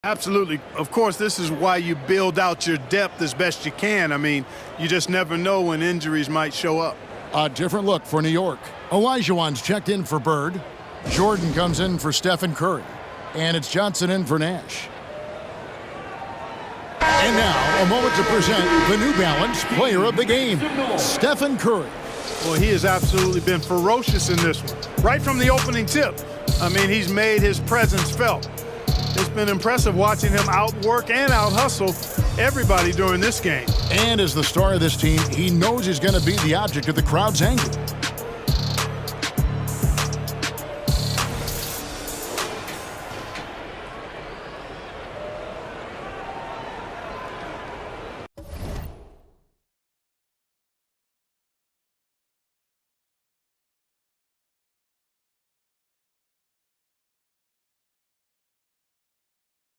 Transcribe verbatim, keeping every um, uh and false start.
Absolutely. Of course, this is why you build out your depth as best you can. I mean, you just never know when injuries might show up. A different look for New York. Olajuwon's checked in for Bird. Jordan comes in for Stephen Curry. And it's Johnson in for Nash. And now, a moment to present the New Balance Player of the Game, Stephen Curry. Well, he has absolutely been ferocious in this one. Right from the opening tip. I mean, he's made his presence felt. It's been impressive watching him outwork and out-hustle everybody during this game. And as the star of this team, he knows he's going to be the object of the crowd's anger.